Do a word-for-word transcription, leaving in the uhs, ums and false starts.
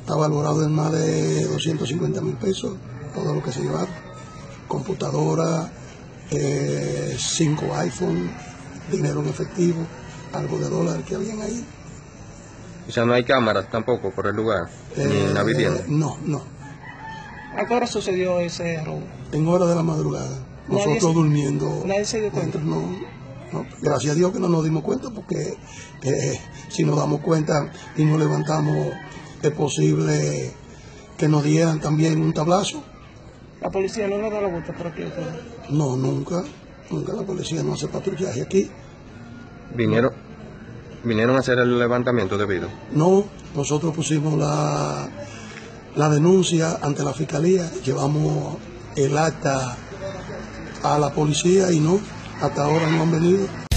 está valorado en más de doscientos cincuenta mil pesos, todo lo que se llevaron. Computadora, eh, cinco iPhone, dinero en efectivo, algo de dólares que habían ahí. O sea, no hay cámaras tampoco por el lugar, Eh, ni en la vivienda. No, no. ¿A qué hora sucedió ese robo? En hora de la madrugada. Nosotros Nadie se- durmiendo. nadie se dio cuenta. No, no, gracias a Dios que no nos dimos cuenta, porque eh, si nos damos cuenta y nos levantamos, es posible que nos dieran también un tablazo. La policía no le da la vuelta por aquí. ¿Usted? No, nunca. Nunca la policía no hace patrullaje aquí. Vinieron, vinieron a hacer el levantamiento debido. No, nosotros pusimos la, la denuncia ante la fiscalía, llevamos el acta a la policía y no, hasta ahora no han venido.